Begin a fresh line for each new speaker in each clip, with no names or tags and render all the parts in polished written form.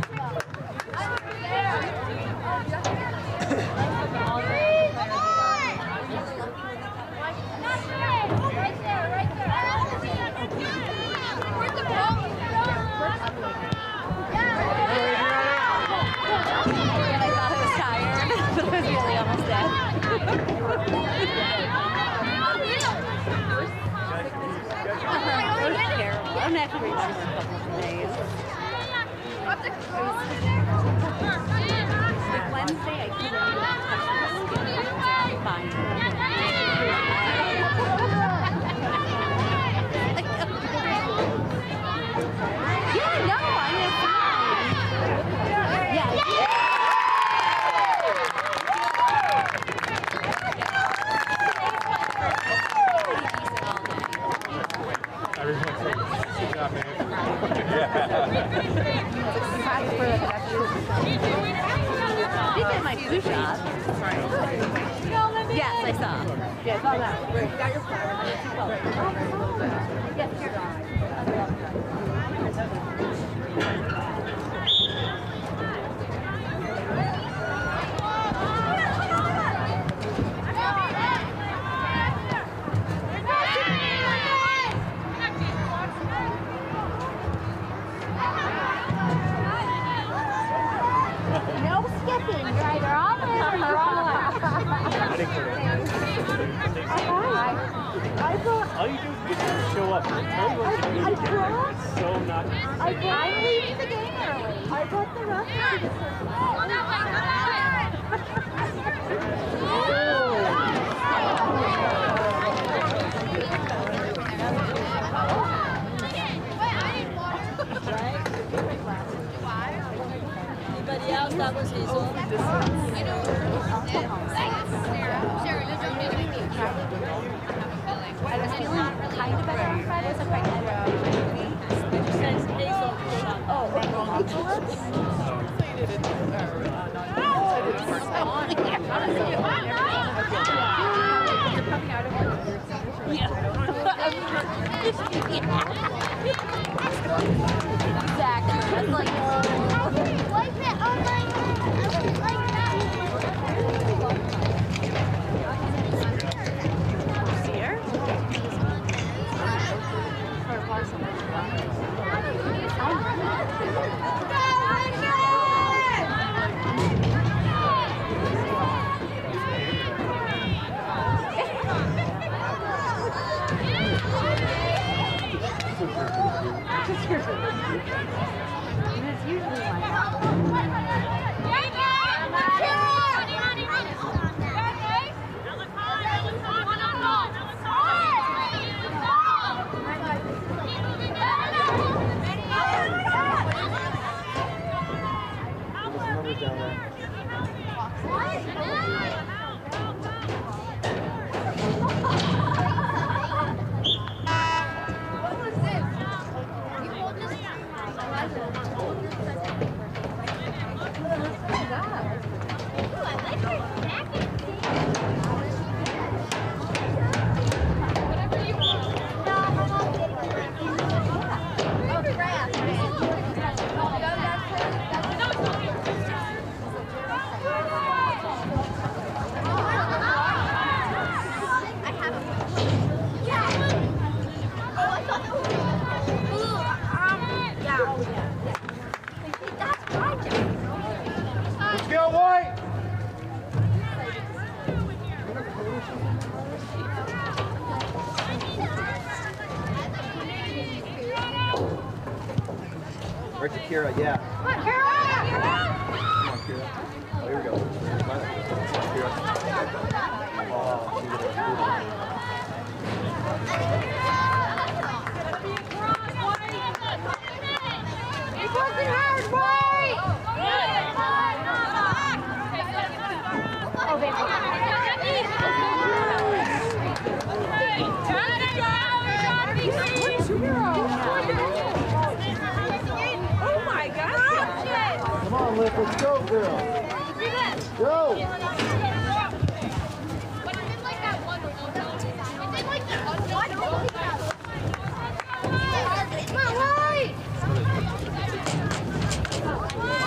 I'm gonna have to remember a couple of days. Like Wednesday, I couldn't even touch the skin. Fine. Yeah, no, I'm fine. Yeah.
Good job, man.
Did get my flu shot. Yes, I saw.
Yeah, I saw that. You got your flower.
Yes, here.
All you do is just show up. Tell you what to do. It's so not.
I'm leaving the game early. I brought the rest of the
Anybody else? That was Hazel.
I was feeling kind of better on Friday, so I got
Hazel.
oh, exactly. That's like, it's usually like
Let's go, White!
Right to Kira, yeah.
Come on, Kira!
Come on, Kira. Oh, here we go. Kira. Oh,
He's working hard, White! Oh, baby. Oh my gosh!
come on, Liv, let's go, girl. Go!
Come on, White!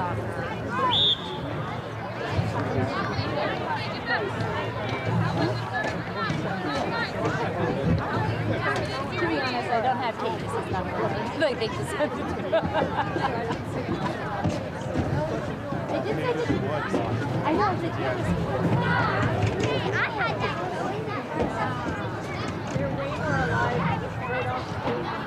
To be honest, I don't have Candace's number. Like they just sent it to me. They did send it to me. I know, it's a Candace. I had that. They're way more alive right off the stage.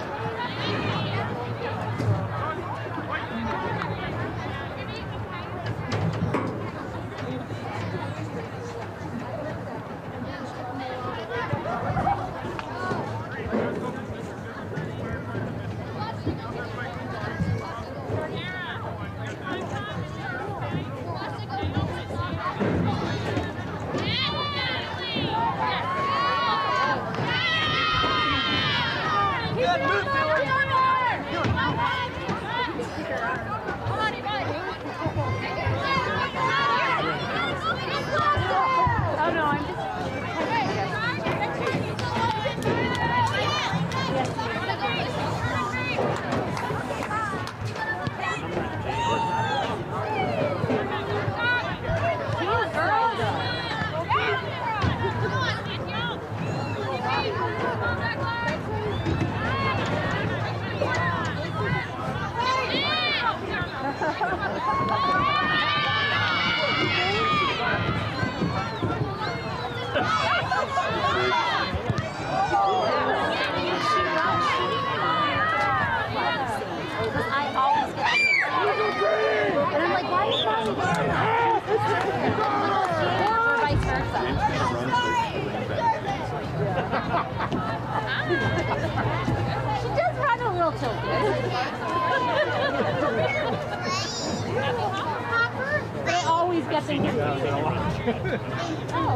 She does run a little tilted. They always get the hit. Oh,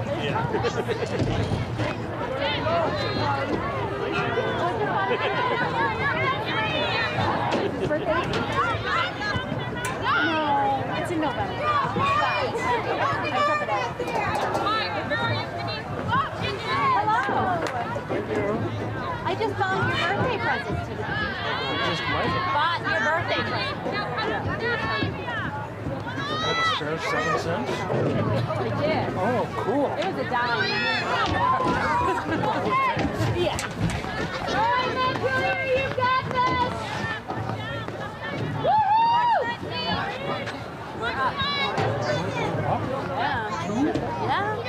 no, it's in November. I just bought your birthday present today.
Just what?
Bought your birthday present.
Almost fair, 7 cents?
I did.
Oh, cool.
It was a dime. Yeah. All right, man, Julia, you got this. Woohoo! Yeah.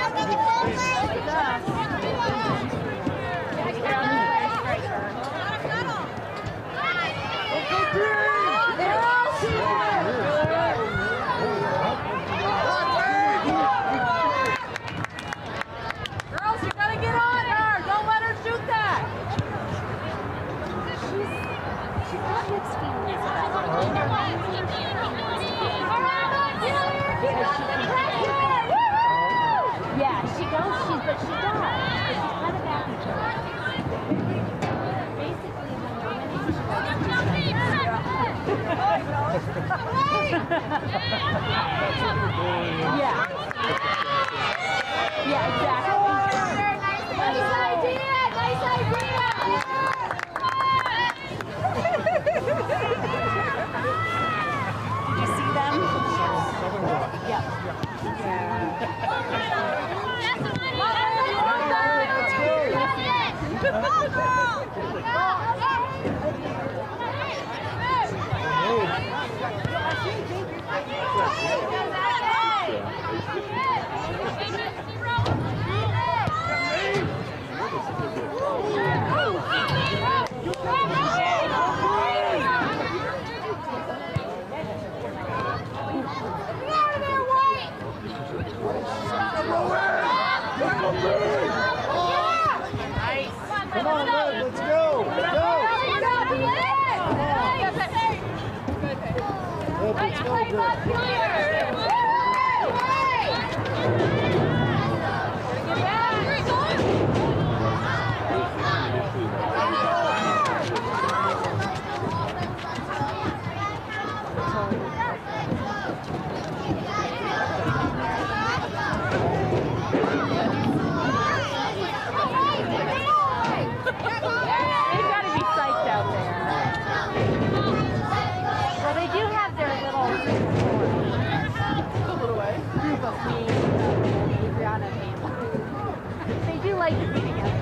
Girls, you gotta get on her. Don't let her shoot that. She's got mixed feelings about yeah, she goes, but she does. She's kind of back and forth. Basically, yeah. Yeah, exactly. Nice idea! Nice idea! Did you see them? Yep.
Come on, Red, let's go.
like to be together.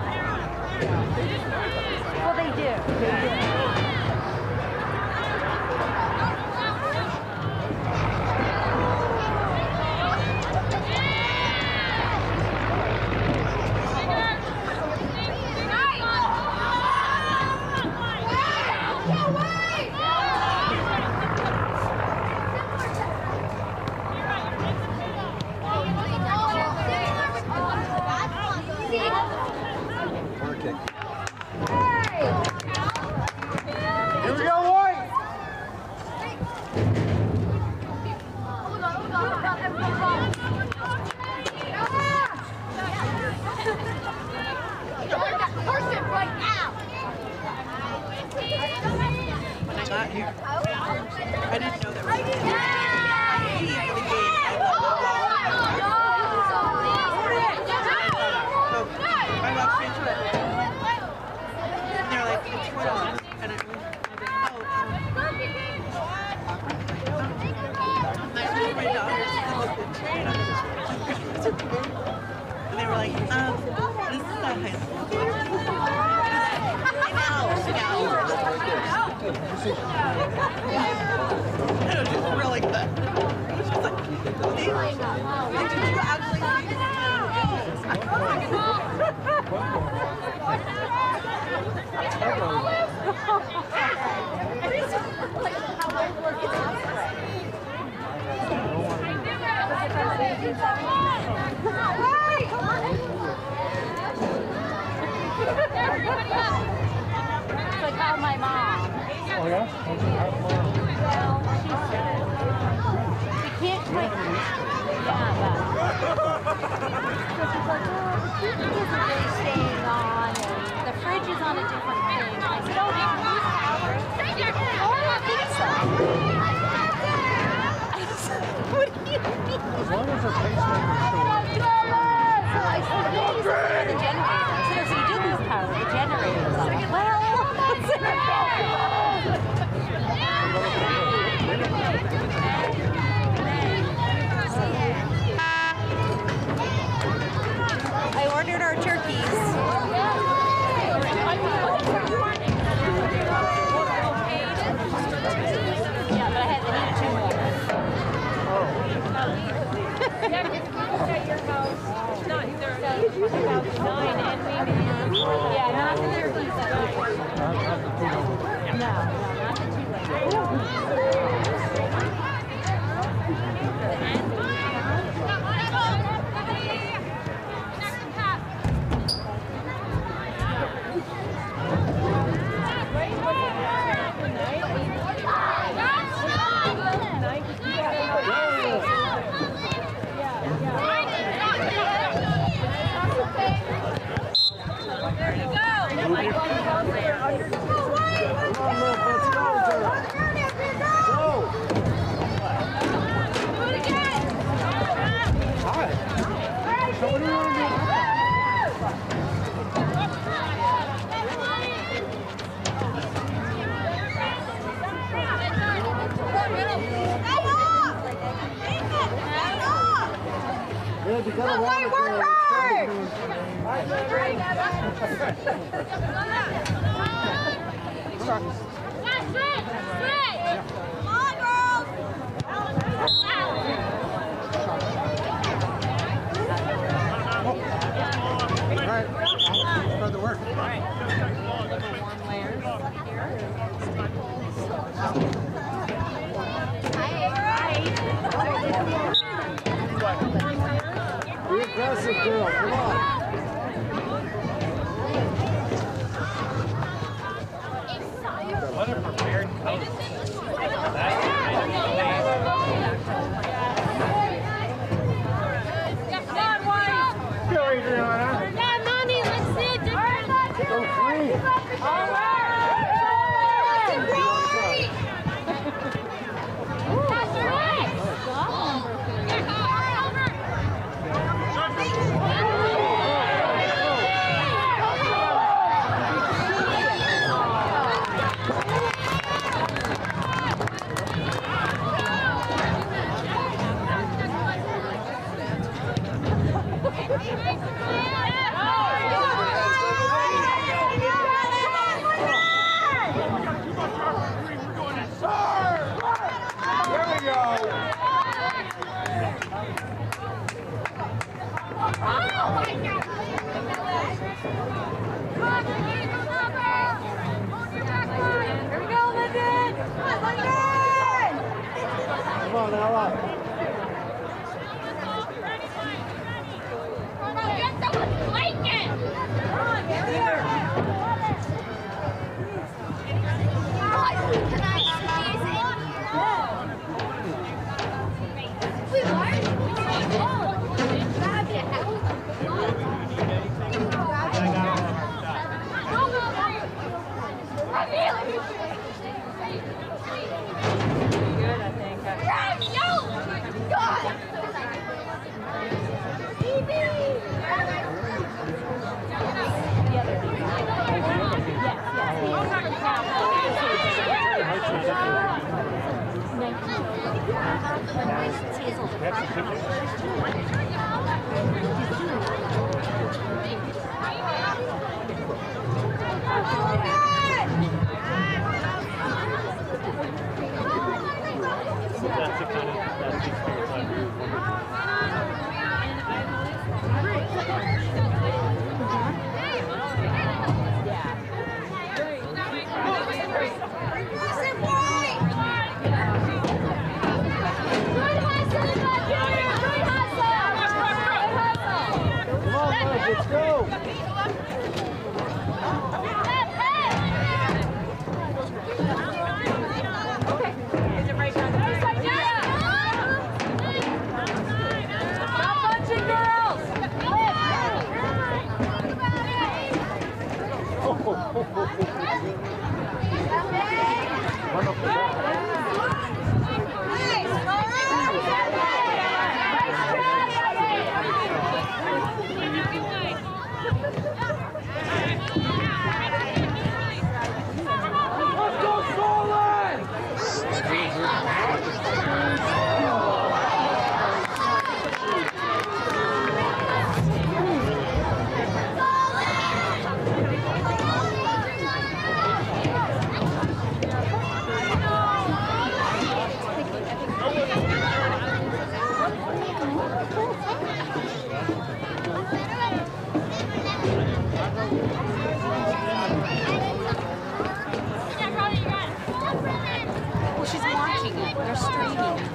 Well, they do. They do. Go!
Come on, Ella. Let's go! Run up the ball.
Well, she's watching it. They're streaming it.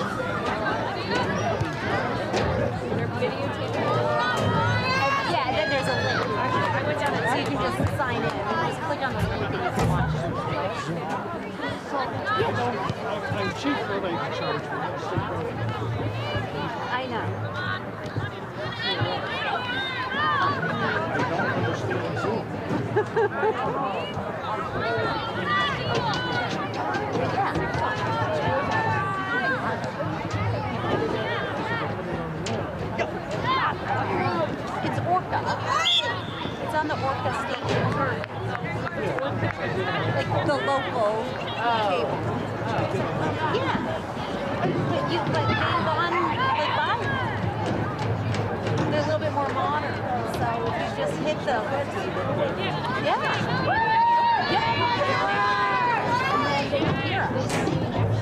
They're videotaping it. Yeah, and then there's a link. I went down and so you can just sign in. And just click on the link and you can watch it.
I'm cheap for they charge me.
I know.
I don't understand Zoom.
It's Orca. It's on the Orca station. Like the local cable. Yeah. But they buy them. They're a little bit more modern. So if you just hit the yeah. And then they can hear us.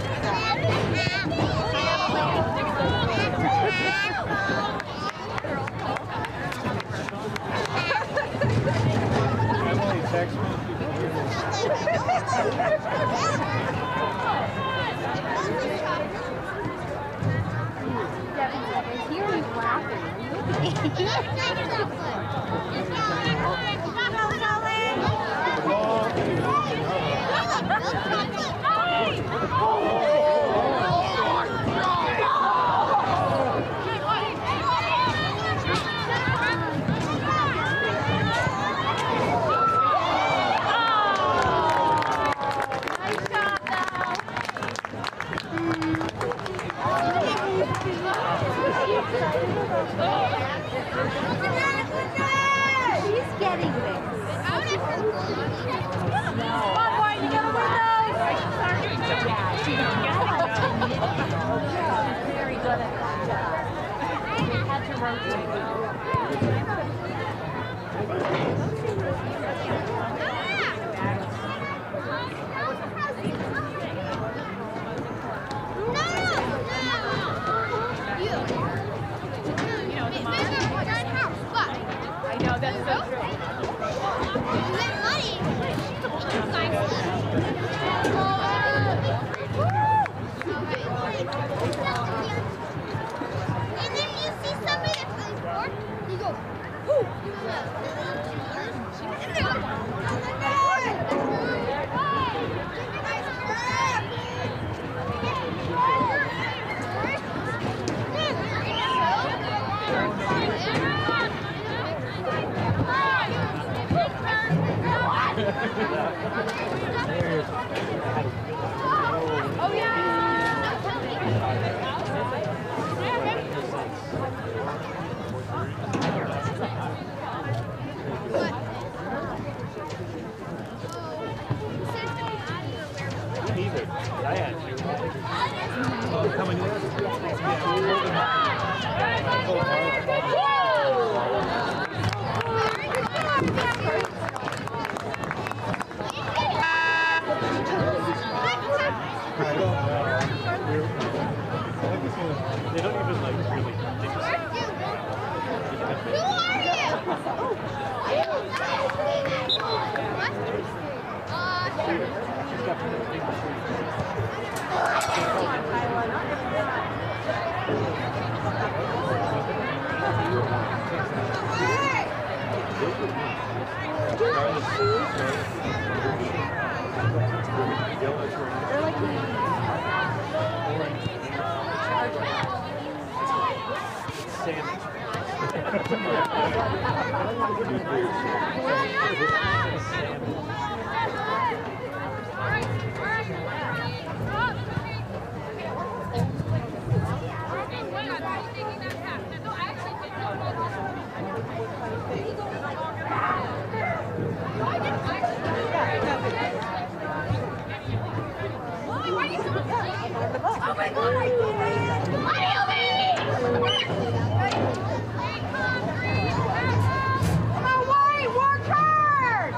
Emily, text me if you can hear
I hear you
She's getting this.
Come on, boy, you gotta win those! Yeah, she's
They don't even like really. They just.
They're like
Oh my God! Mario, baby! Come on, White, work hard!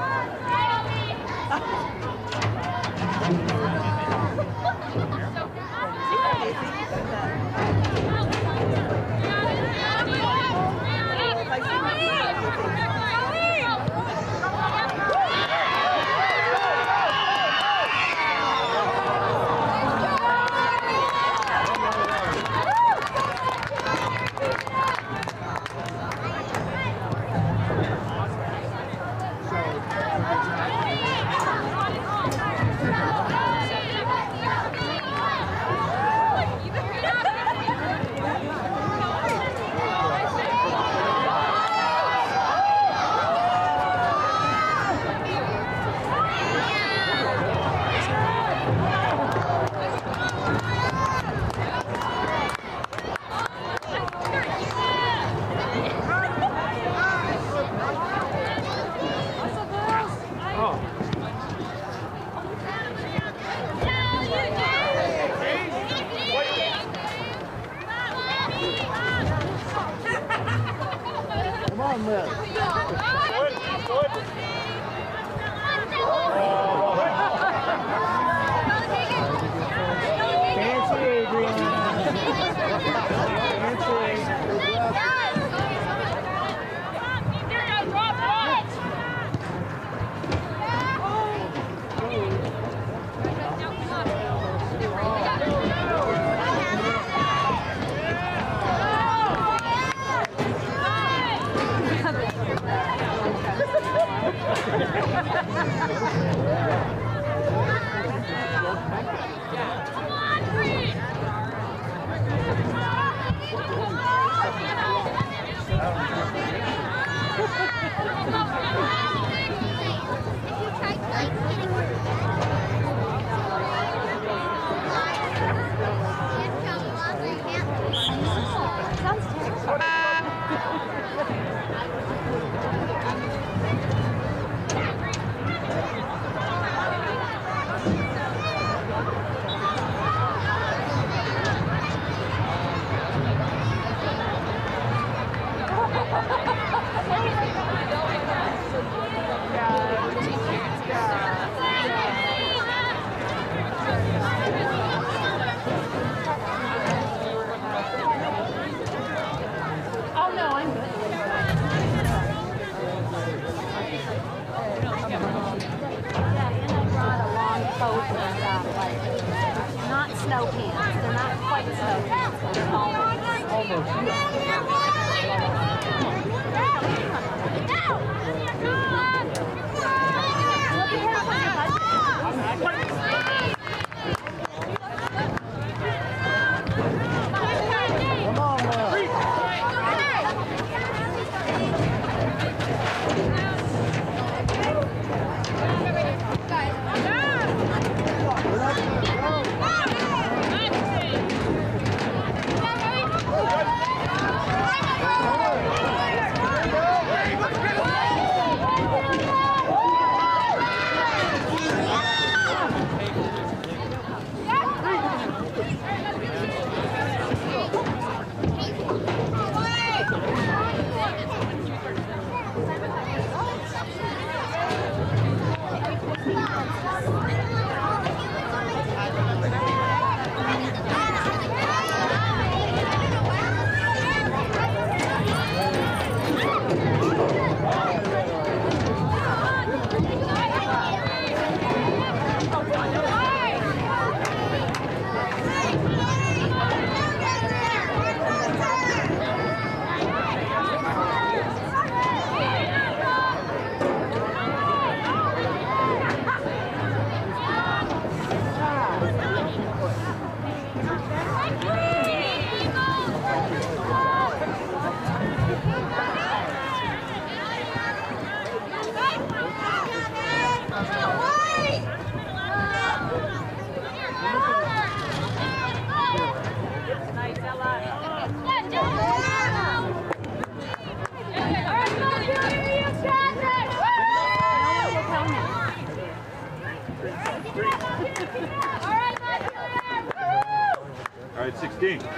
All right, 16.
Do you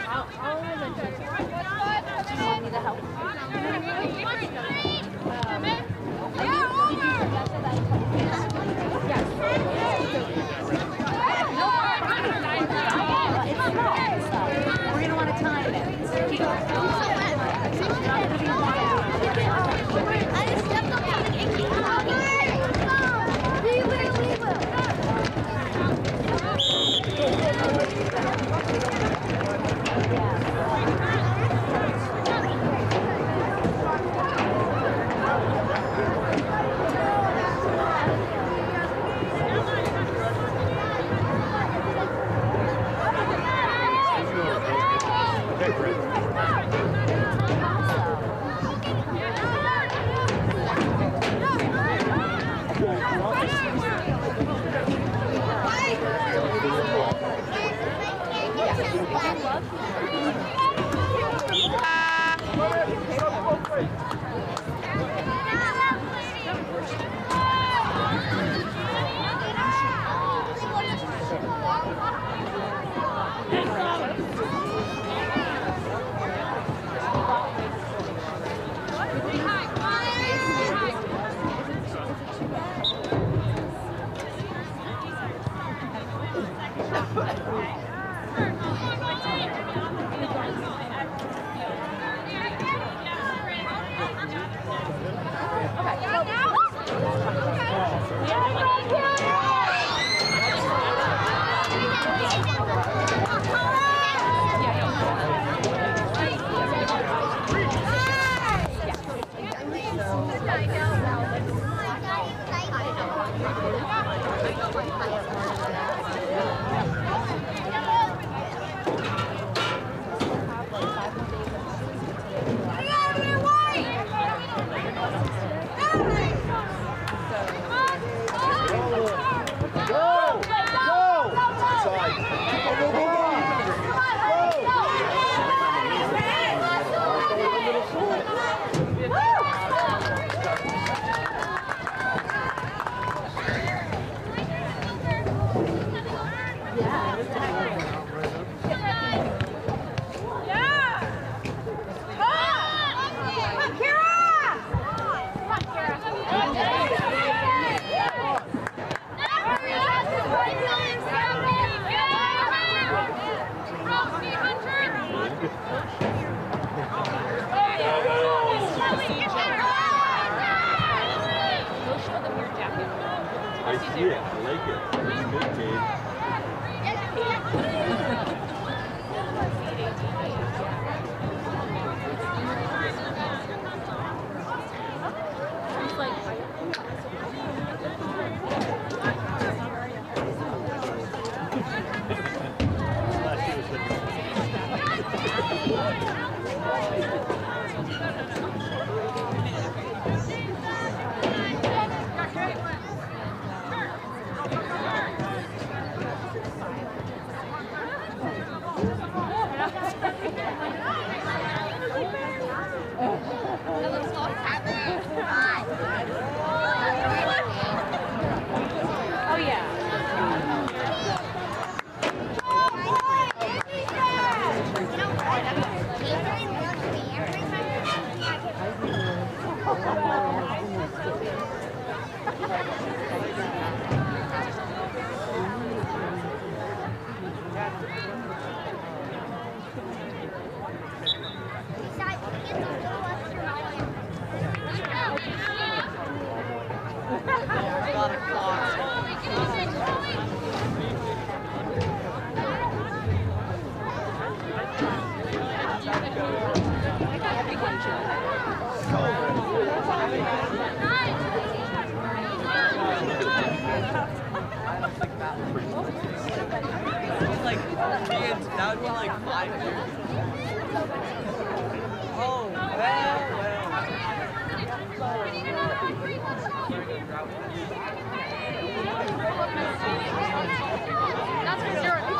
want me to help? We're going to want to time it.
I just stepped up on the icky. We will.
I see it. I like it. It's good, Kate.
That would be like 5 years. Oh, well.
That's for sure. Oh!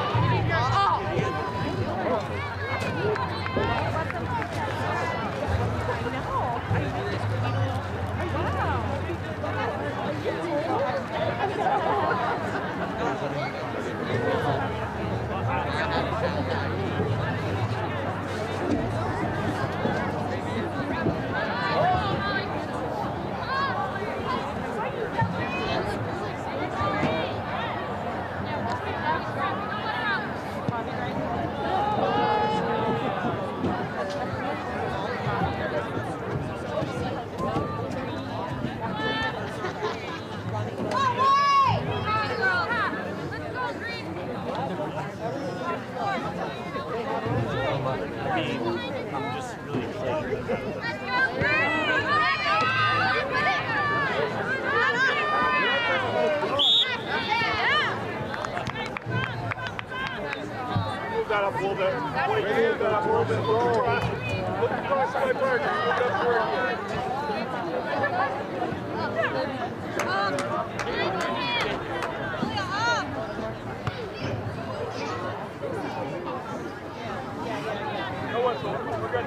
I'm just really excited.
Move that up a little bit. Move that up a little bit. Look across my bird. Move that forward. No one's we're good.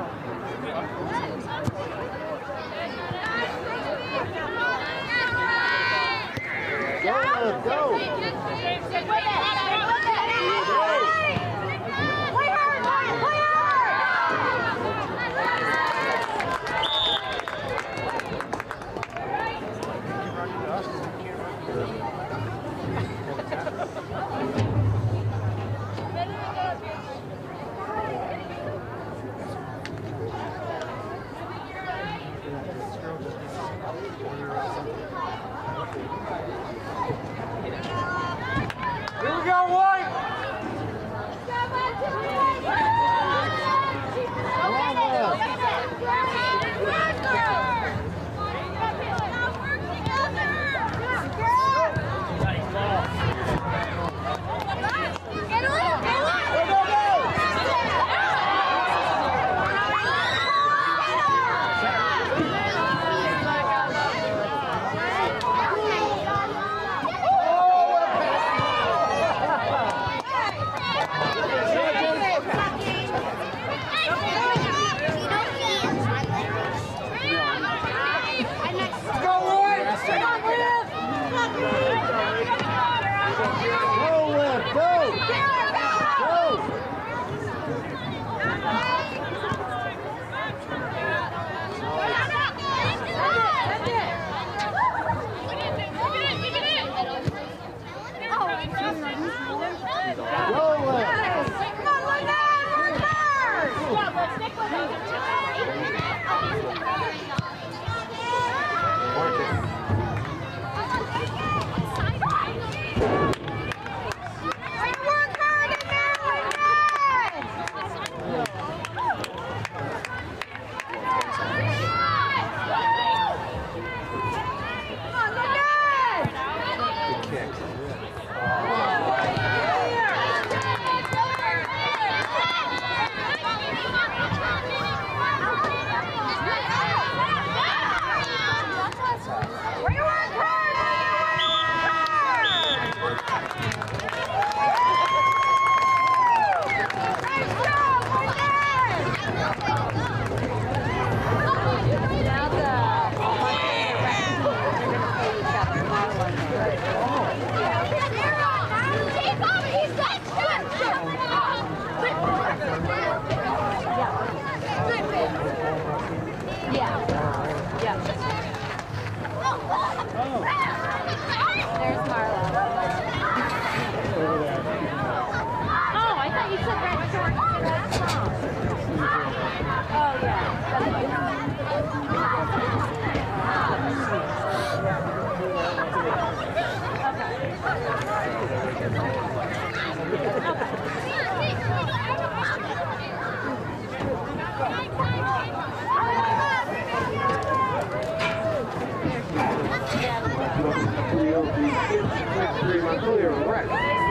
Go! Here we go, White!
Okay.
you'll be slipstream until you're wrecked.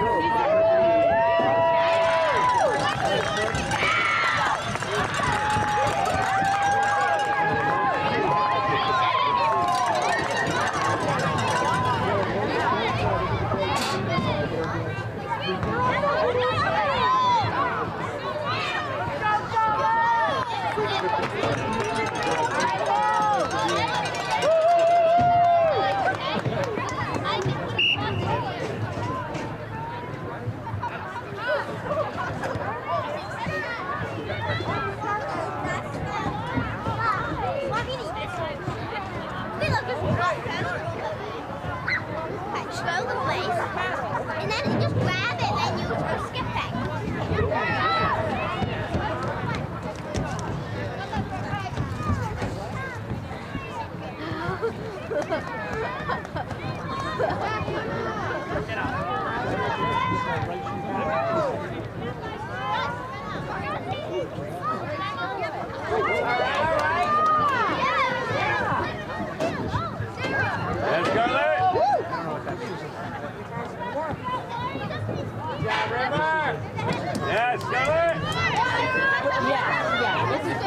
And then you just grab it and you skip back.
Let's go, Larry. Yes, go it.
Yeah, this is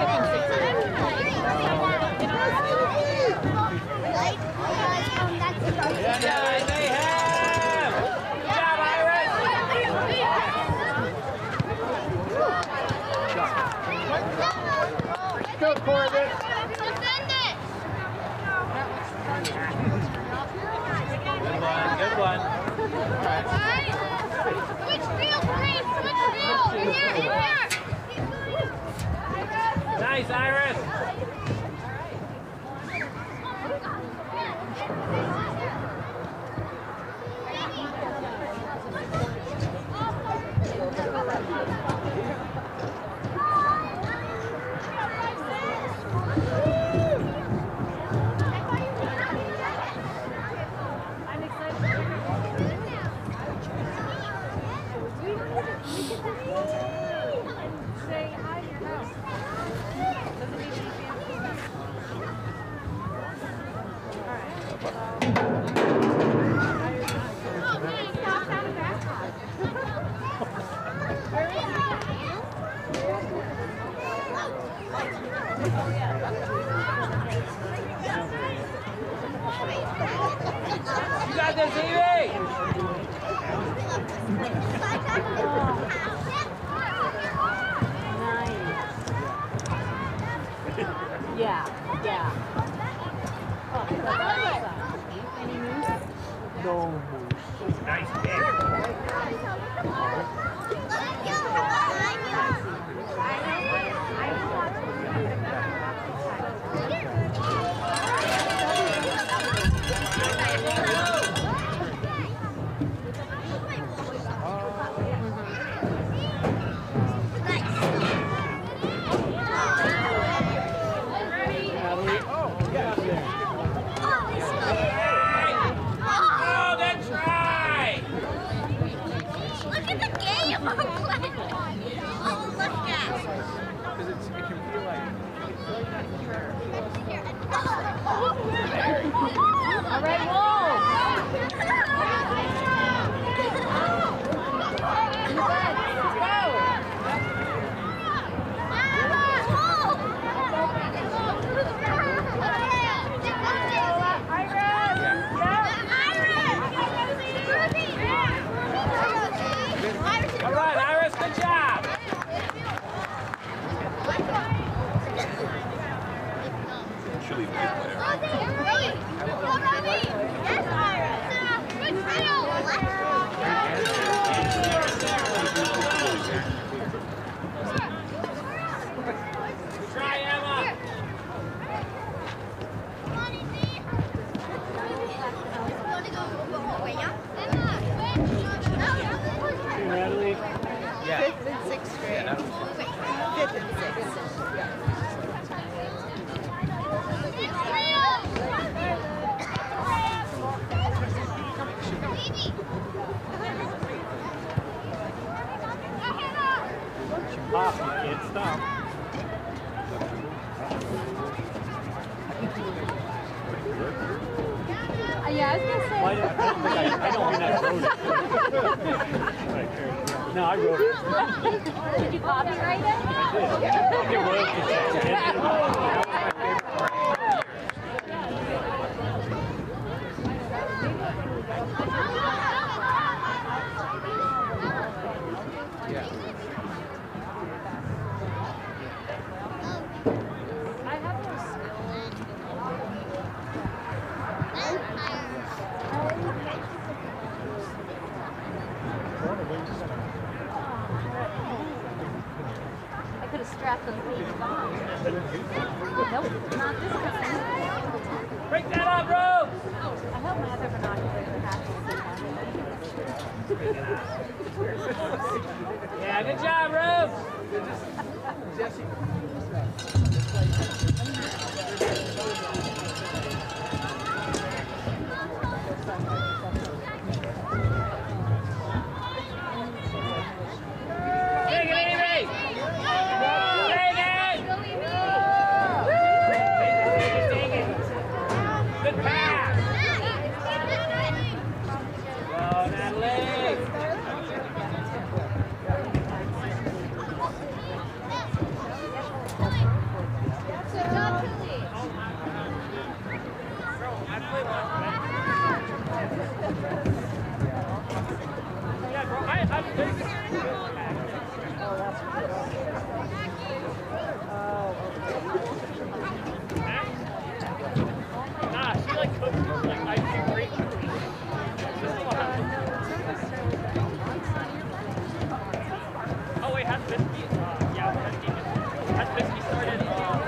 15-16.
Go, Corbin.
Good one.
Switch field, please. Switch field. In here.
Nice, Iris. You got this, Evie!
Yeah.
No.
Nice pick.
All right, Iris, good job.
Chili player.
Try, Emma.
Natalie.
Yeah.
5th and 6th grade. 5th and 6th.
Baby!
Yeah, I was gonna say.
Well, I don't mean I wrote it. No, I wrote it.
Did you copyright it?
I get royalty
I could have strapped them feet on. Nope, not this one.
Break that up, bro!
I hope my other binoculars are happy to see that.
Yeah, good job, Rose! Take it easy! Take it! Good pass! Go, Natalie! Yeah, bro, nah, she like cooks like I do great cooking. Oh wait, has Biscuit? Yeah, has Biscuit started?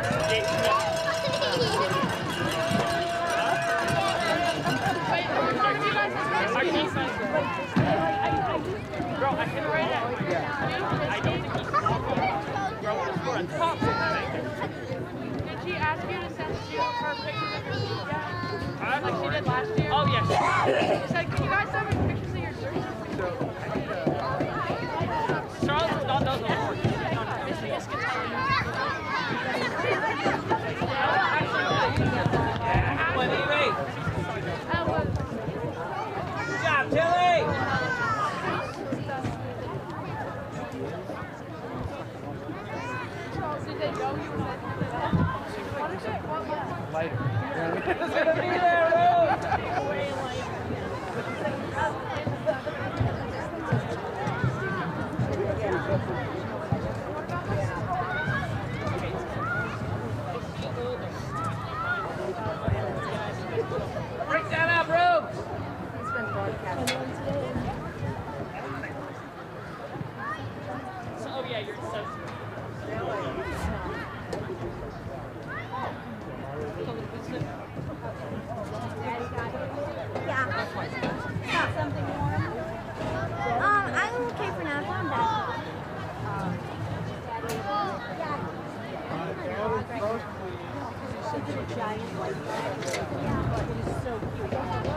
Bro, I hit it right now. I don't think he's bro, for a top six.
Did she ask you to send you her pictures of your food yet? Like she did last year?
Oh, yes.
She said, can you guys send me pictures of your shirts?
Charles is not those awards. Good job, Tilly!
Did they go? What is it?
Lighter. It's gonna be there, Rose! Break that up, Rose!
It's been broadcasted.
Oh yeah, you're so
Yeah. Got something warm? I'm okay for now. I'm done.
She's a giant white bag. It is so cute.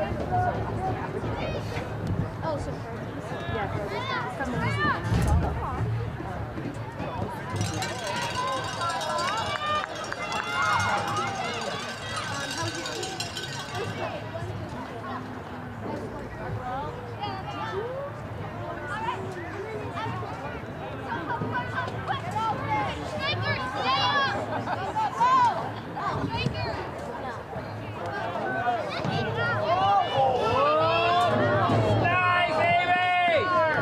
Oh, so Furbies.
Yeah, Furbies. It's from the museum. I saw them.
nice, baby!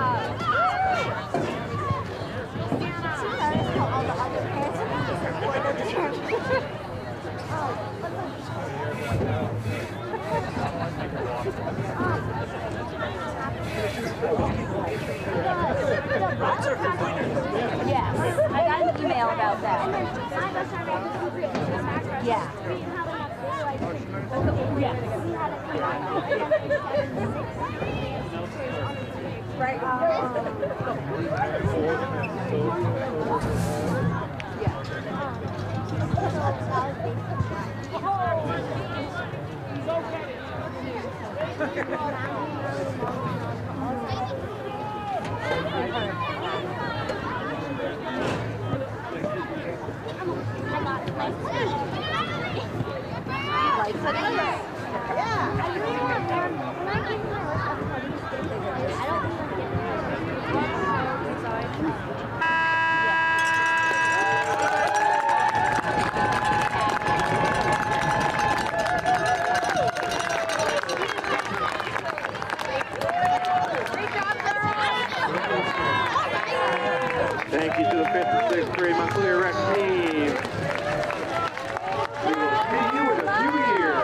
Yes, I got an email about that. Yeah. Right.
Yeah.
Thank you to the 5th and 6th grade Montclair Rec team. We will see you in a few years.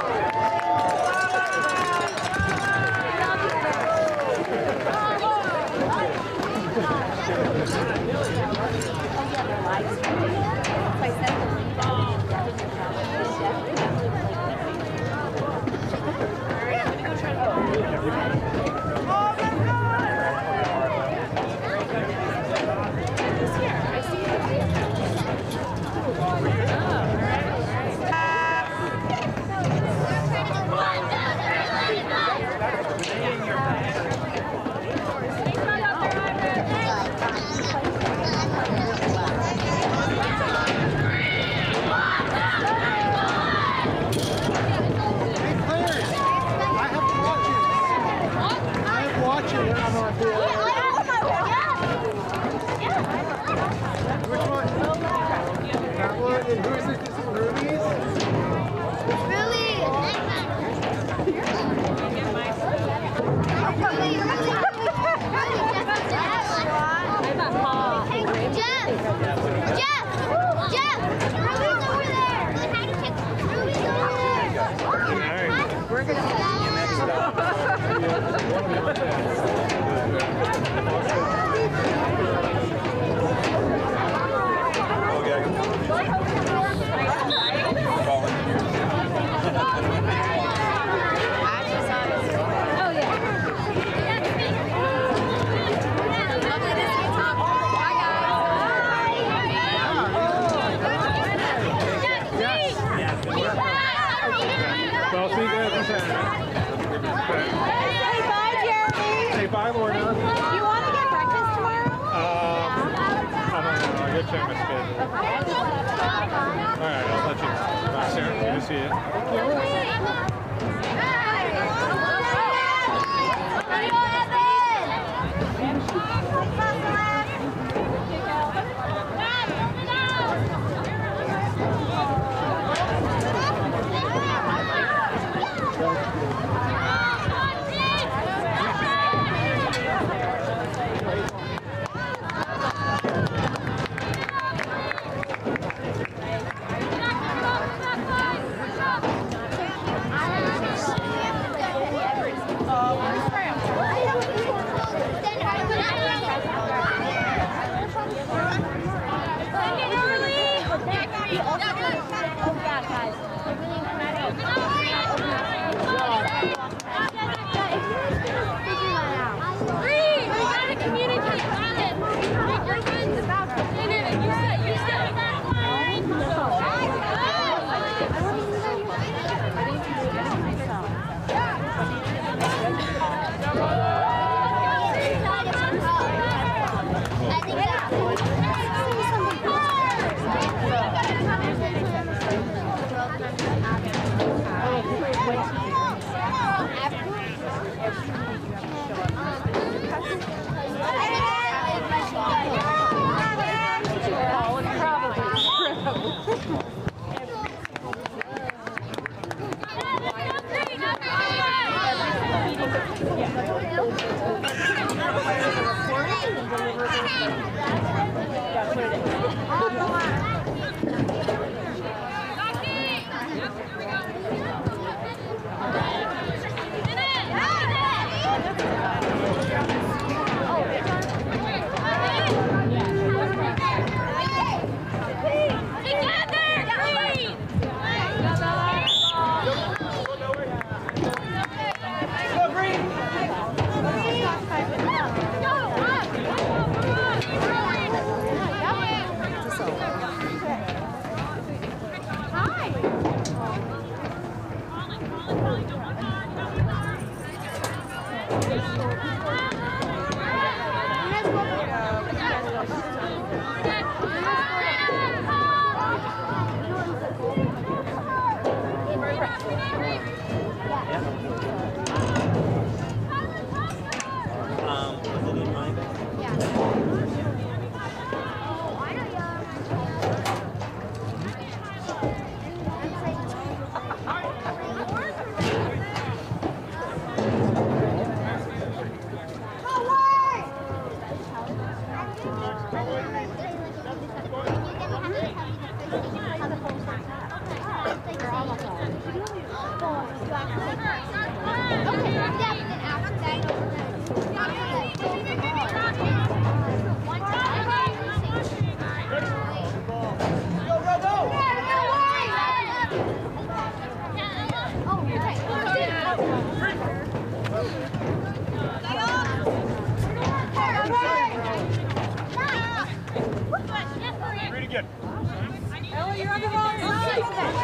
Read again.
Ella, you're on the wrong side.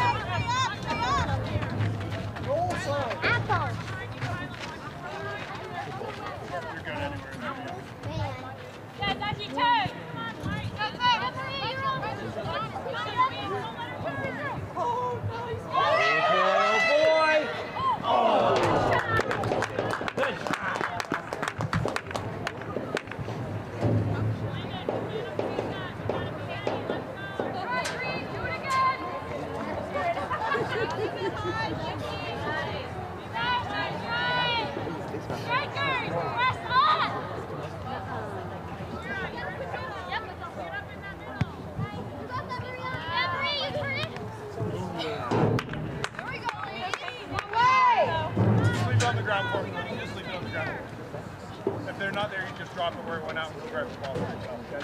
Apple.
You're good anywhere.
Yeah, that's you too.
If they're not there, you just drop it where it went out and grab the ball for yourself, okay?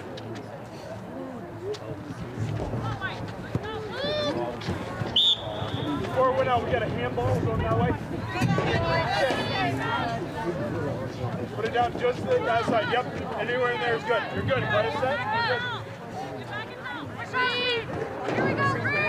Before it went out, we got a handball going that way. Put it down just to the outside. Yep, anywhere in there is good. You're good. Let it set. You're good.
Here we go, Greg.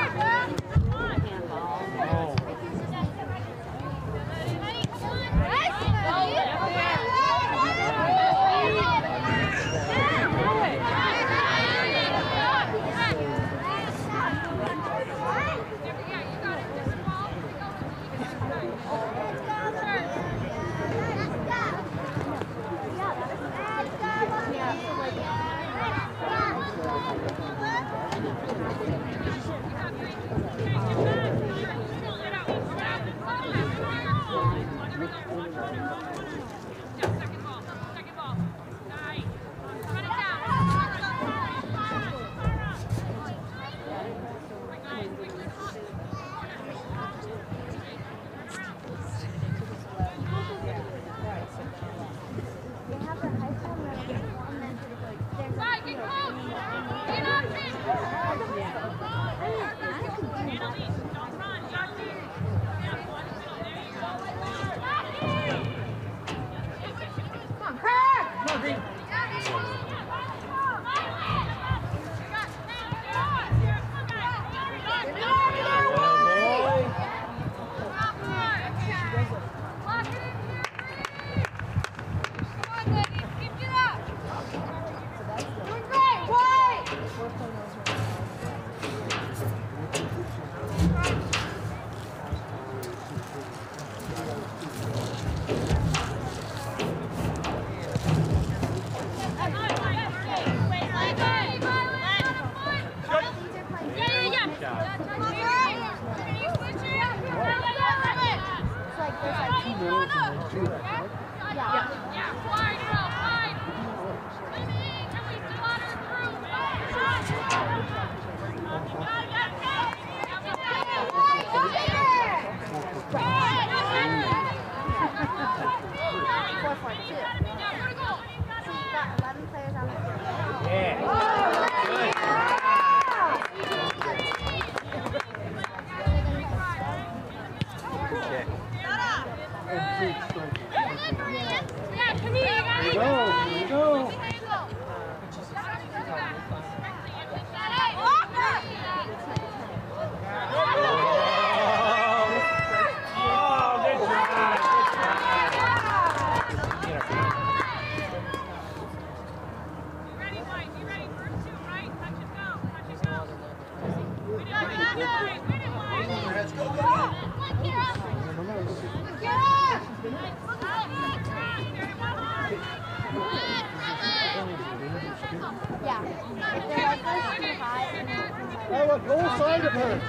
Ella, go side of her.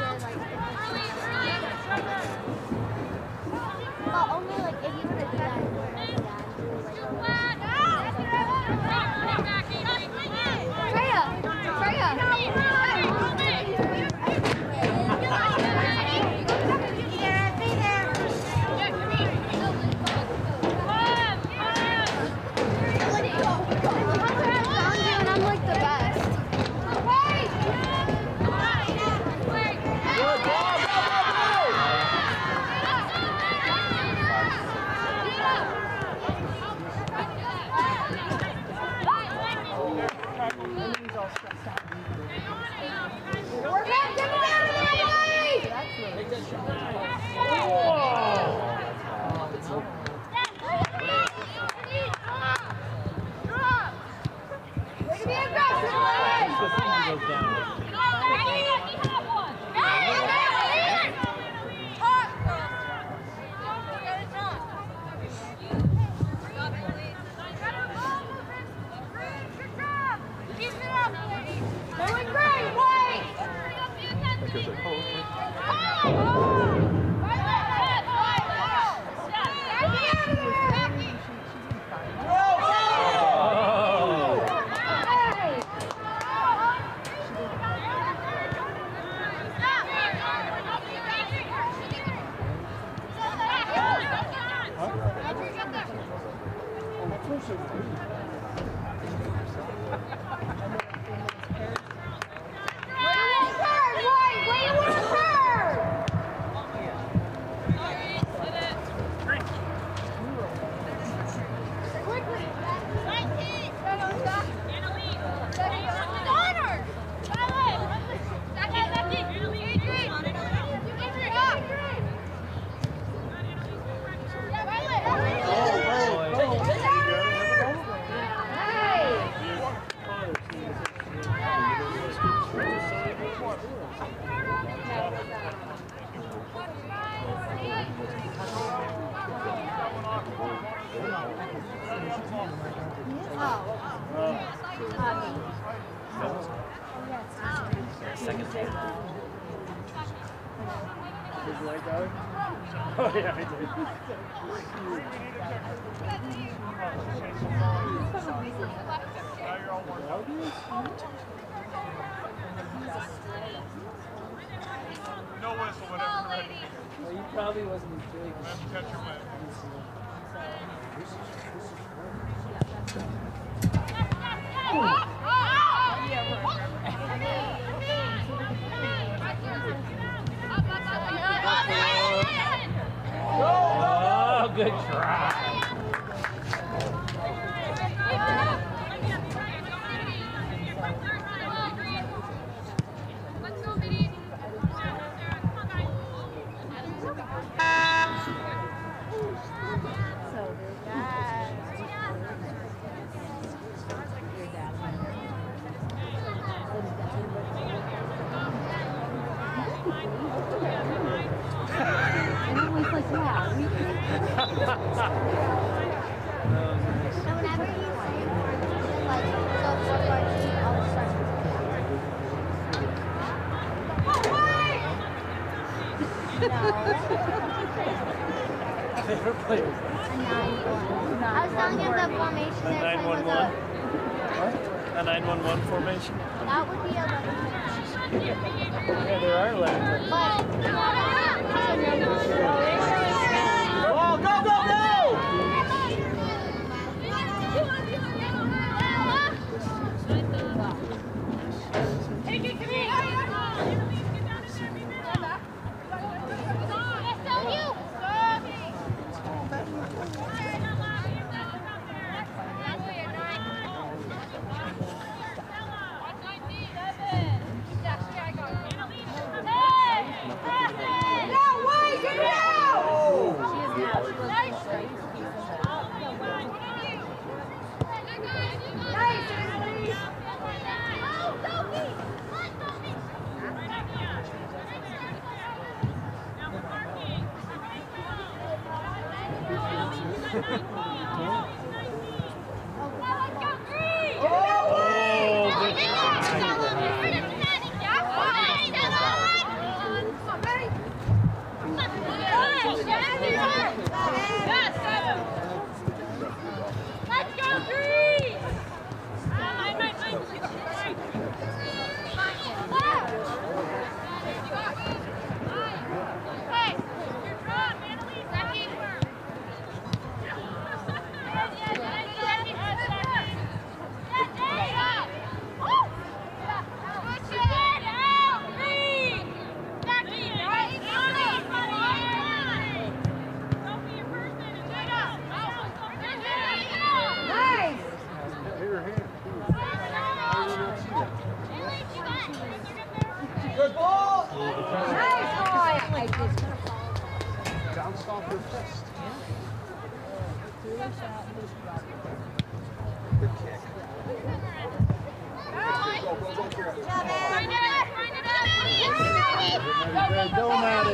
Well, only like if you were to do that, you were to do that. Freya!
Oh, yeah, I did. No whistle whenever you're ready.
Well, you probably wasn't as big.
Catch your win.
Oh, good try.
I was telling him the formation they're playing was
a 9-1-1 formation.
that would be a
Yeah, there are 11.
Oh, go, go, go!
Take it, come here.
Good ball!
nice boy.
Bounced off your fist. Good kick. Go, Maddie.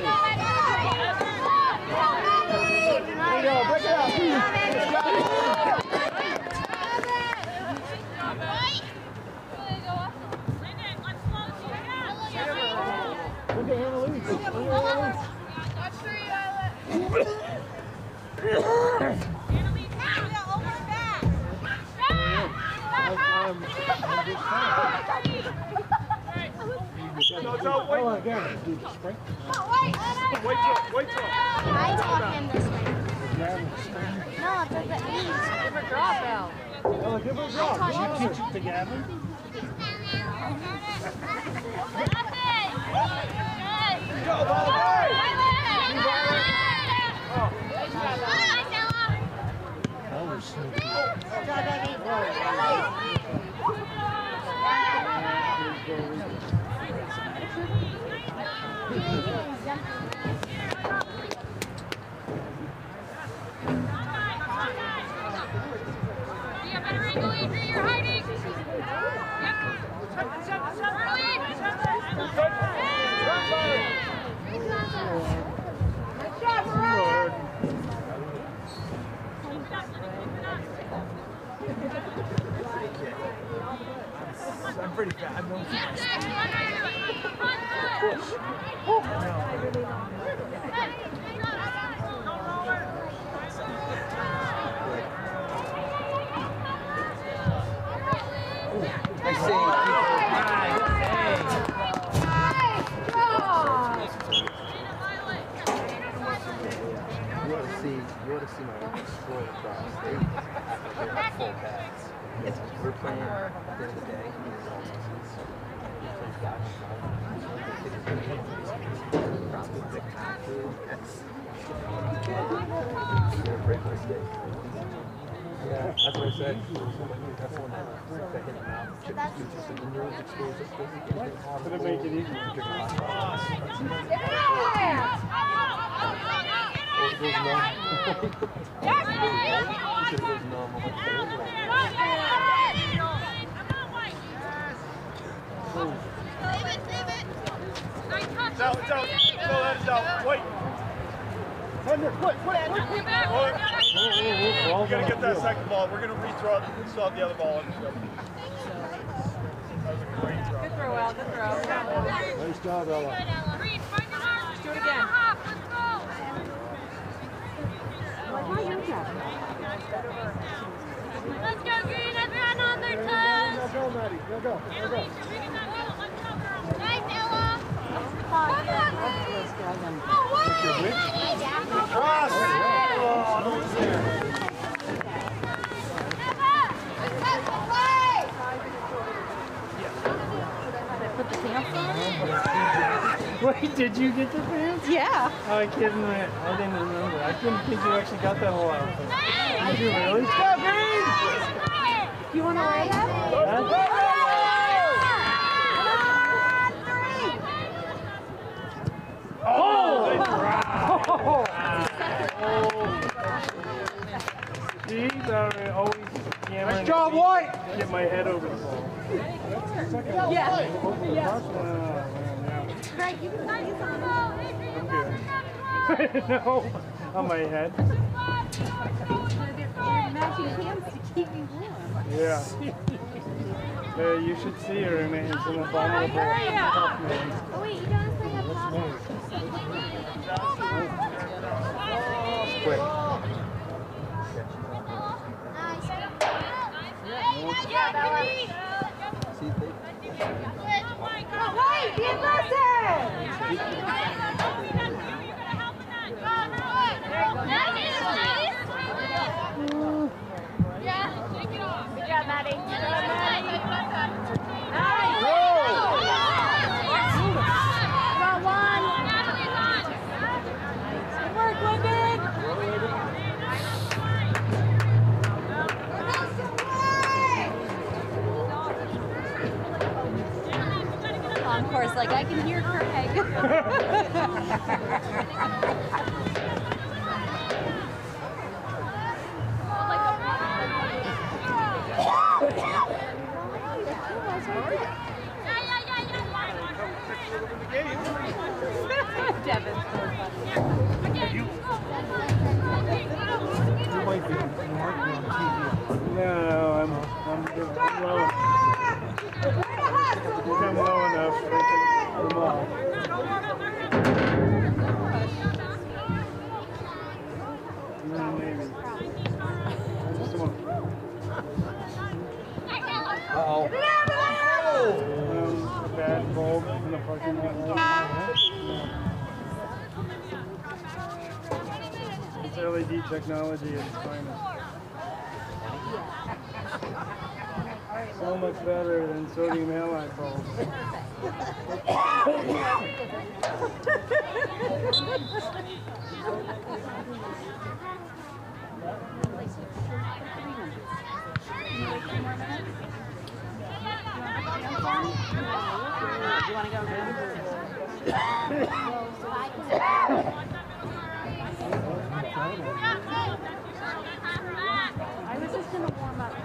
There you go. Break it up. Look at Hannah Louise. No, wait. Again. Do the sprint.
Wait till. I taught him this way. No, it's at the east.
Give her drop out.
Oh, give her a drop.
Did
you teach it to Gavin? Go, Violet! That was sneaky. I'm pretty fat. I'm going I see. You ought to see my score across state after full pads. We're playing at the end of the day. Yeah, that's what I said. That's the one that hit him out. The nerves exposed. Could it make it easier? It's out, it's out. Go ahead, it's out. Wait. Thunder, quick, quick, quick. We gotta get that second ball. We're gonna rethrow it. Still have the other ball. That was a great throw.
Good throw, Al. Good throw.
Nice job, Ella.
Let's do it again.
Let's go, Green. Everyone on their toes.
Go, Maddie. Go, go. Go, go.
Nice, Ella.
Cross.
Put the pants on?
Wait, did you get the pants?
Yeah.
Oh, I didn't remember. I didn't think you actually got that whole outfit. Did you really?
You want to wear that?
See, I always
Nice job, White.
get my head over the ball.
Yeah.
Greg, you can use on
I'm good. No, on my head.
matching pants to keep me warm.
Yeah. You should see her, and it's an abominable tough man.
Oh wait, you don't still have top.
Quick.
Wait, be aggressive!
Good job, Maddie.
Got one. Good work, Lyndon.
Of course, like I can hear Craig. Devin's so funny.
No, I'm low. I'm low enough. I can come on. Maybe. Come on.
Uh-oh.
A bad bulb in the parking lot. Is there LED technology is fine. So much better than sodium halide bulbs.
Do you want to go I was just going to warm up.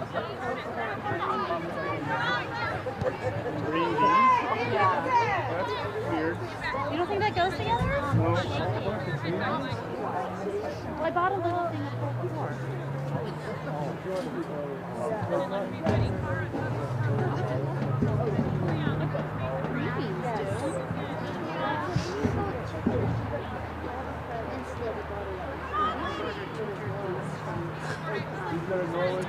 Green beans?
Yeah.
That's weird.
You don't think that goes together?
No.
Well, I bought a little thing of pulled pork. Green beans do.
He's got a Norwich.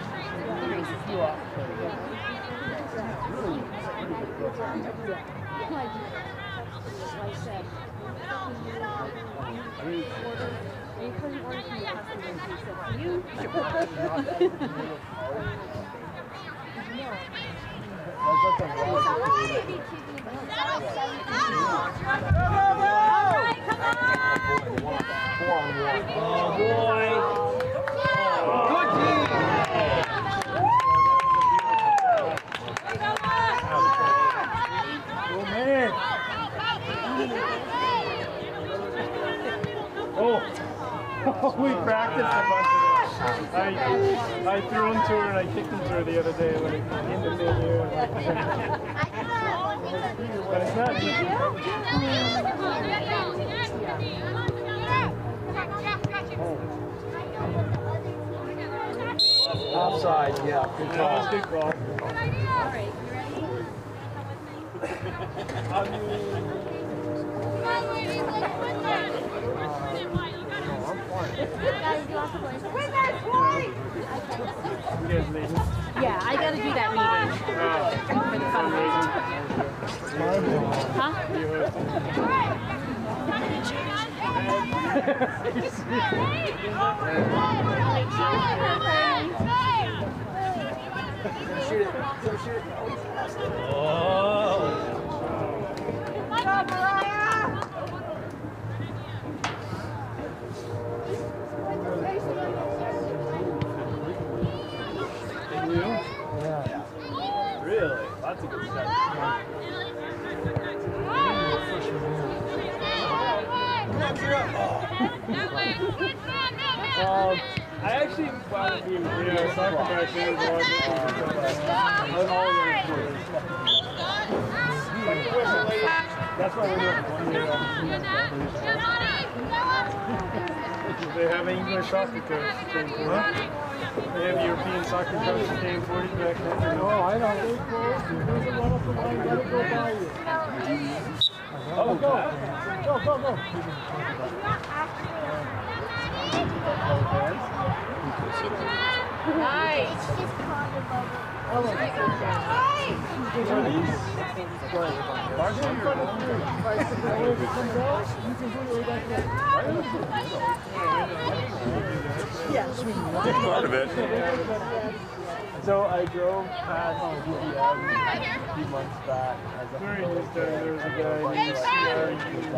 Oh boy! Good team!
Oh man! Oh, we practiced a bunch of that. I threw them to her and I kicked them to her the other day, like in the mid-air. But it's not easy.
Offside, yeah, good
That
call.
was a good call. You guys leaving?
Yeah, I gotta do that meeting for the fundraiser. Huh?
Shoot it. Shoot it. Oh.
Yeah. Really? Lots of good stuff. I actually wound up being soccer back then. That's why we're doing 1 year off. They have an English soccer coach. They have European soccer coach that came 40 back then.
Oh, I know. There's a one up the line. Let it go by you. Oh, go. Go, go, go.
Nice.
Part of it.
So I drove past UVM a few months back. There was a guy named CRU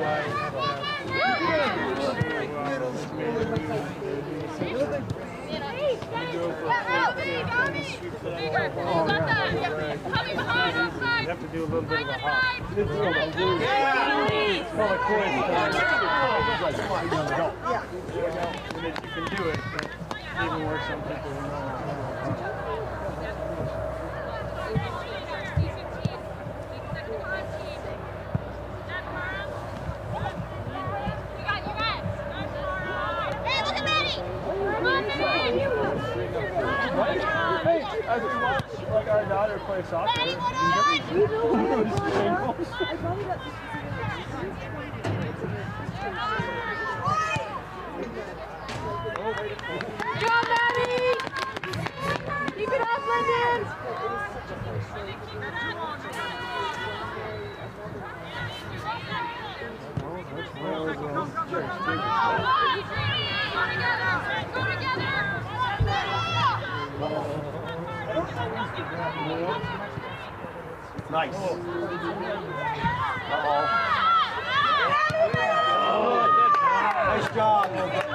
You have to do a little bit of a hop. It's called a coin. You can do it, but even worse on people who know. Hey, as we watch like our daughter play soccer,
Go, Maddie! Keep it up, Lyndon!
Nice. Nice job.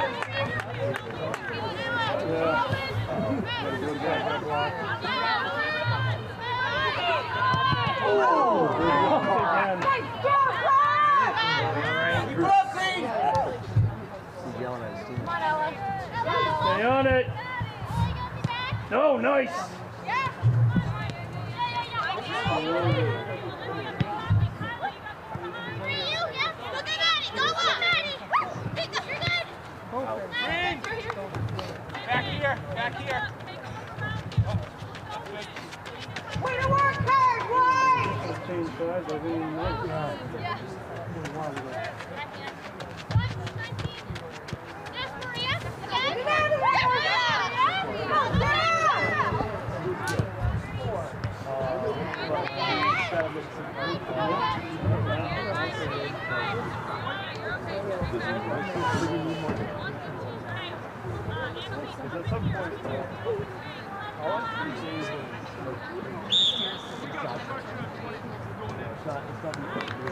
Stay on it. No, nice.
Back here, back here.
Way to work hard, boy!
Change sides, I think.
At some point, all I'm saying is that it's not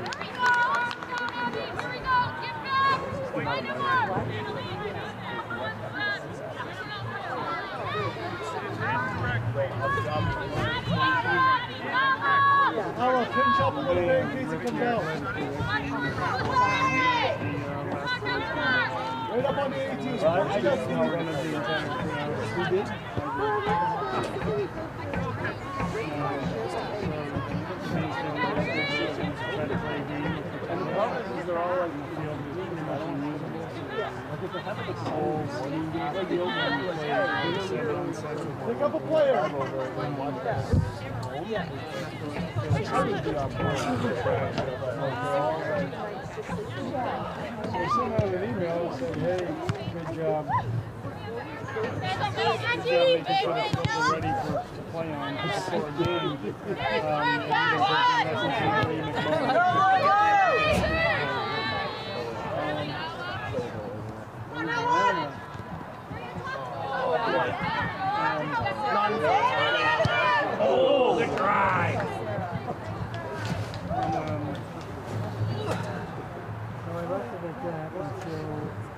I'll pinch up a little bit in case it comes out. Right up on the 18.
I just know one of the entire 3 hours. Who did? And the problem is they're all like, like if they have like a whole morning game, like the open play, 7-on-7.
Pick up a player.
I try to be on point.
So I sent out an email and said, hey, good job. Good job making sure that we're ready to play on before a game.
Oh, the drive!
So I left it at that until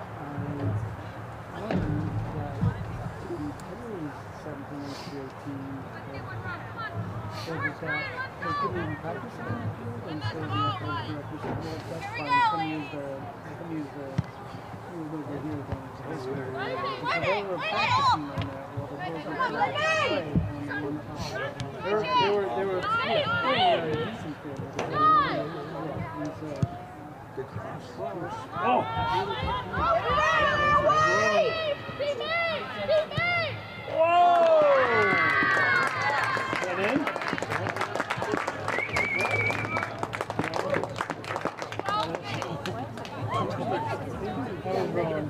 I learned that the Penguins 17-18 said that they couldn't even practice on the field, and so the athletic director said, well, that's fine, come use the over here down at high school. And so they were practicing on that while the girls were trying to play. They were playing at a decent field. And so,
Oh!
whoa! Is that in? That was wrong.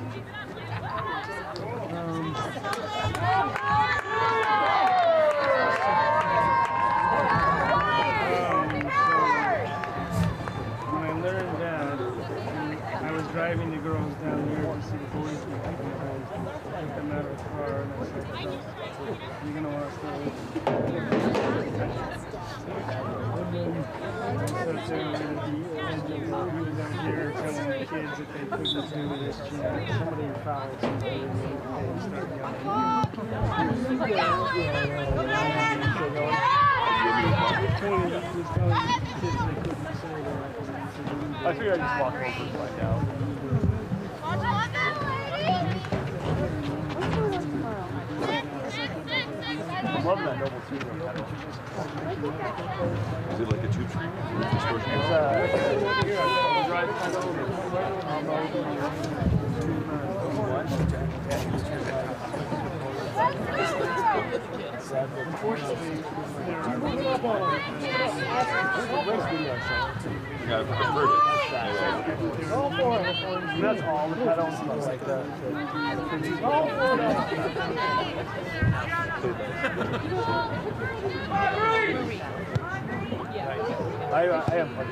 When I learned that, I was driving the girls down there to see the boys and people guys take them out of the car, and I said, you're going to want to stay with me. And so he was out here telling the kids that they couldn't do this, somebody fouled somebody and they started yelling.
I figured I'd just walk over and find out. I'm loving that Noble too.
Is it like a tube stream?
It's drive kind of over.
Yeah, I've heard it.
That's all the pedals and stuff like that. I have fun.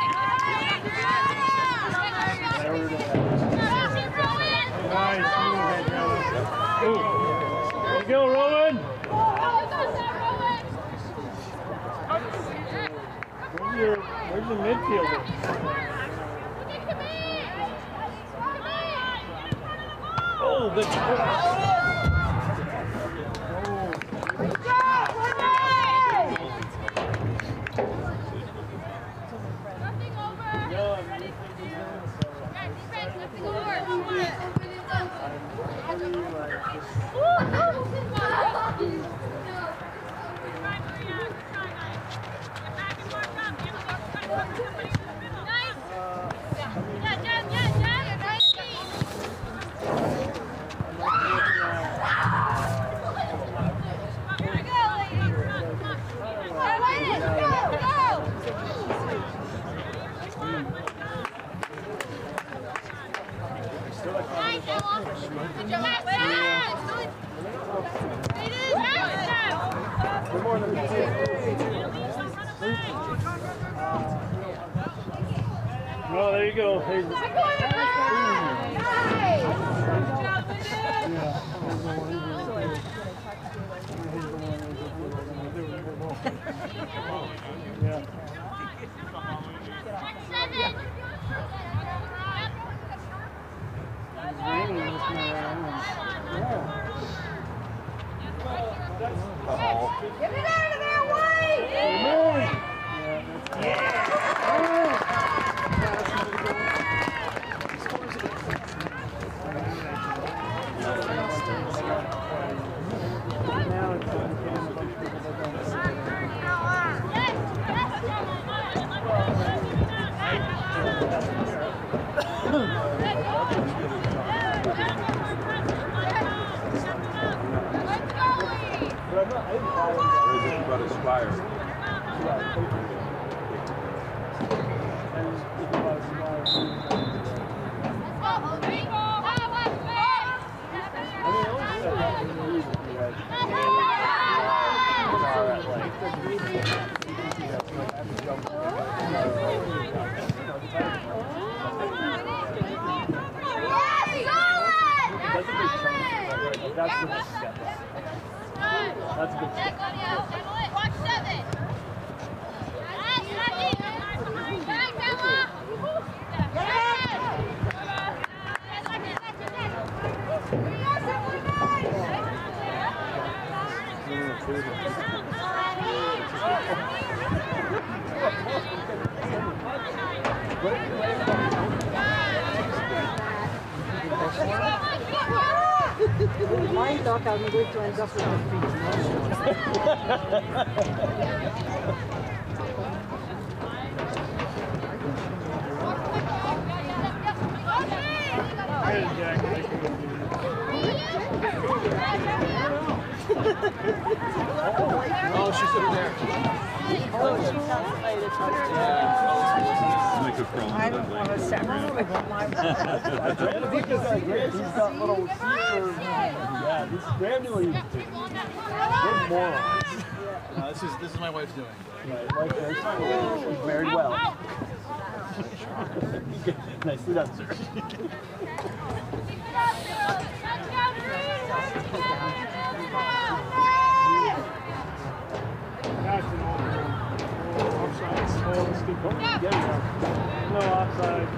Nice move,
He's a midfielder. Oh, good. Oh, there you go.
Get it out of there, White!
That's a good step.
Watch 7.
My dog, I'm going to end up with the feet.
Oh, she's over there.
Oh, she's outside. I don't want to sacrifice my
He's got little seekers. Yeah, this family. We're morons.
This is my wife's doing.
He's married well. Nicely done, sir. No offside.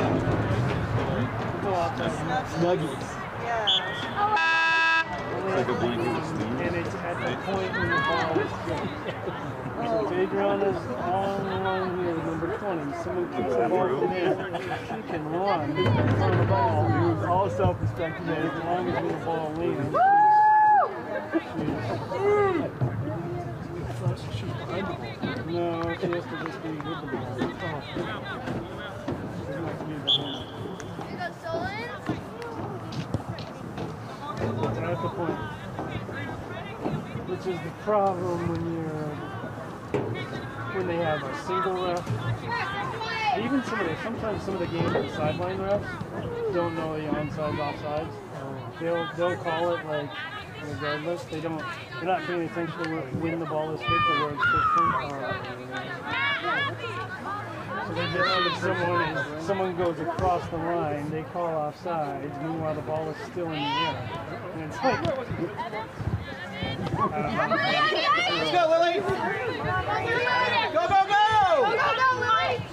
No offside. Snuggies.
It's like a blanket of steam.
And it's at the point when the ball is going. So Adriana's all along here, number 20. Someone kicks the ball in there. She can run in front of the ball. Use all self-respect today as long as the ball leans. She's behind the ball. No, she has to just be with the ball. At the point, which is the problem when they have a single ref. Even sometimes some of the games, the sideline refs don't know the onside, offsides. They'll call it like regardless. They're not paying attention to when the ball is hit or where it's hit from. So they just, if someone goes across the line, they call offsides. Meanwhile, the ball is still in the air. And it's like,
Let's go, Lily! Go, go, go!
Go, go, go, White!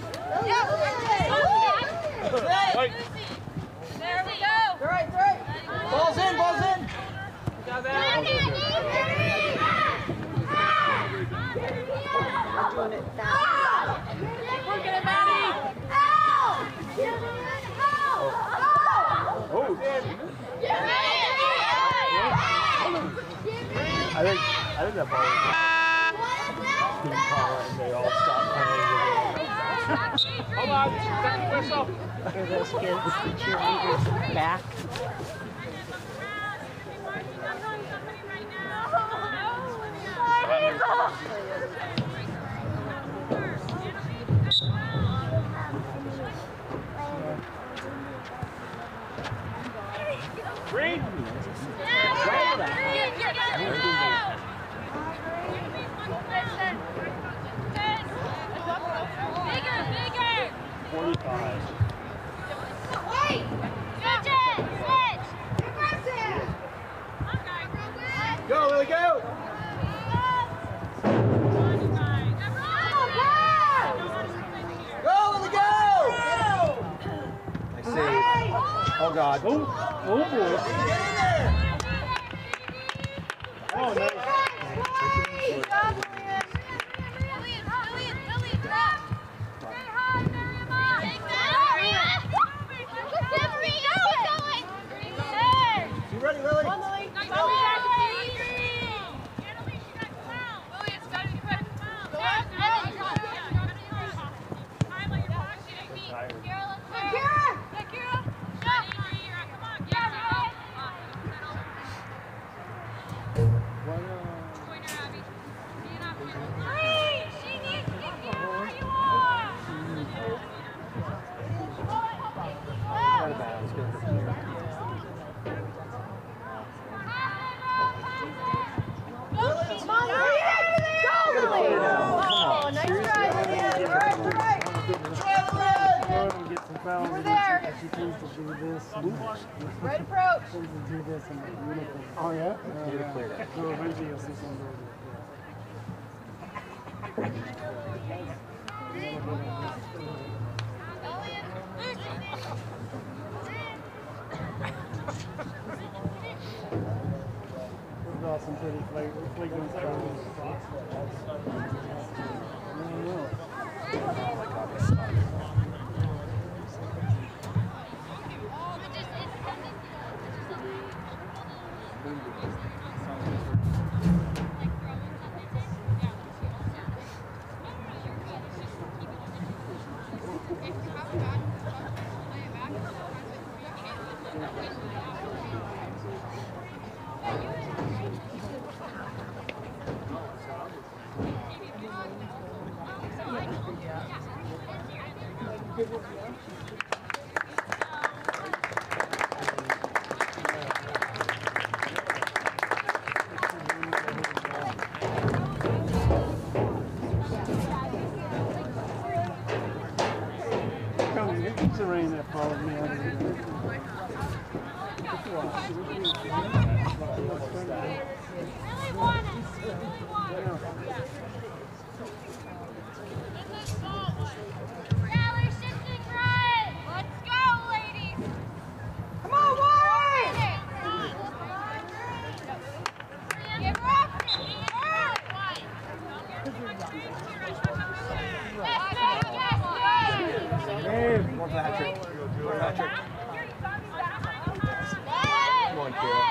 Wait.
There we go.
All right, all right. Ball's in, ball's in.
Got that.
Doing it fast.
Look at it, Maddie.
Oh, I think that ball was didn't call it and they all stopped playing.
Hold on. Second whistle.
Are those kids, the cheerleaders back?
Green.
Bigger, bigger.
45.
Wait. Switch.
Go, Lily, go. Go, Lily, go. Nice save. Oh, God.
Oh, boy.
Get in there.
Oh, nice.
You ready, Lily?
We're there.
She tends to do this.
Right approach.
Tends to do this in the uniform.
Oh, yeah?
So eventually you'll see some of those. We've got some pretty flagrant fouls. It's the rain that followed me out of here.
One for the hat trick. One for the hat trick. Come on, Kira.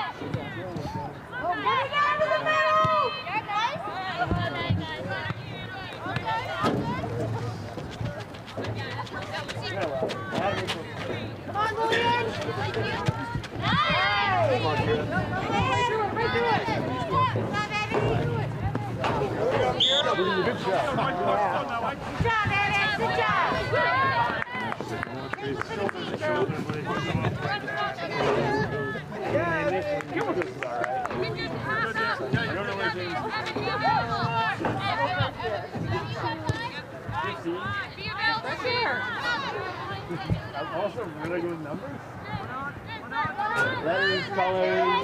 Good job.
Good job.
Also really good numbers. Letters, colors.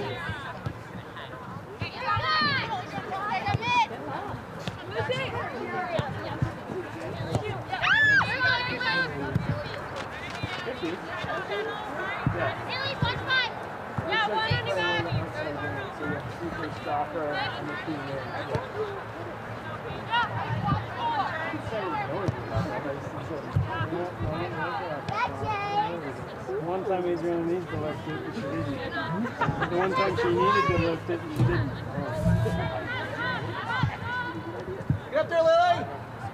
Haley, watch five. Yeah, one on your back.
So you have to super stopper and the team there.
One time Adriana needs to lift it, but she didn't. The one time she needed to lift it, she didn't.
Get up there, Lily!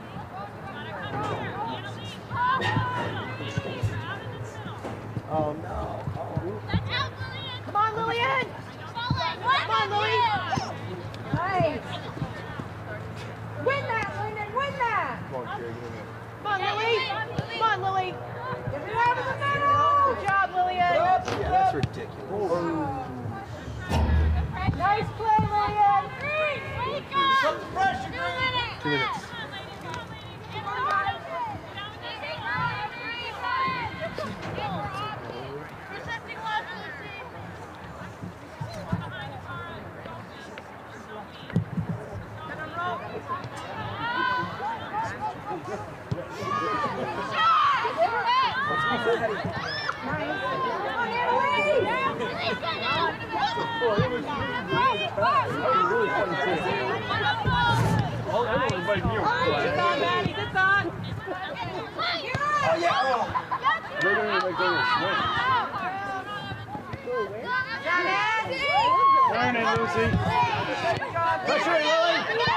Oh no.
Come on, Lillian! Come on, Lily! Nice! Win that, Lillian! Win that!
Come on, Kerry, get in there.
Come on, Lily! Come on, Lily! Get it out of the middle! Good job, Lillian!
Yeah, that's ridiculous.
Nice play, Lillian!
Put the pressure, Green. 2 minutes.
Darn it, Lucy.
Pressure, Lily!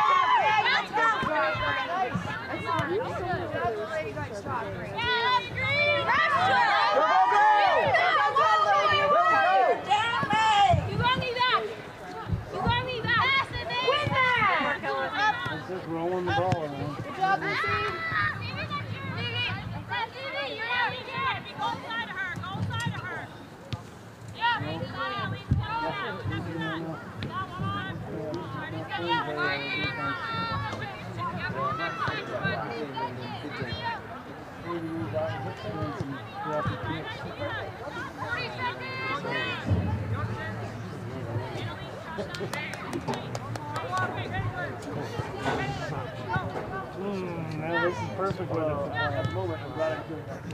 It's just rolling the ball around.
Good job, Lucy!
Now this is perfect with it. Moment. I'm glad I'm doing that.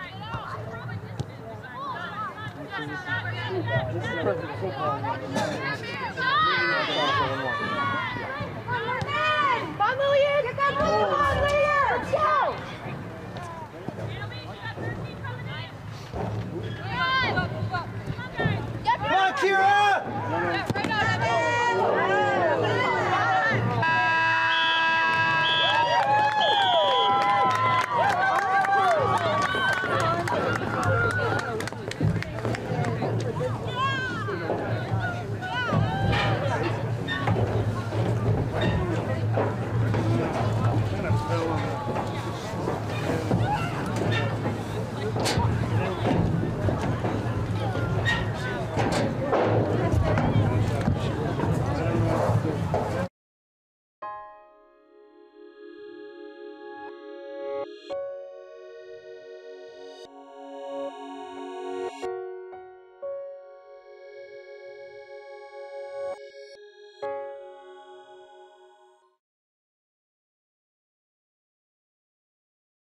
This is perfect football.
Come on, Lillian! Get that ball!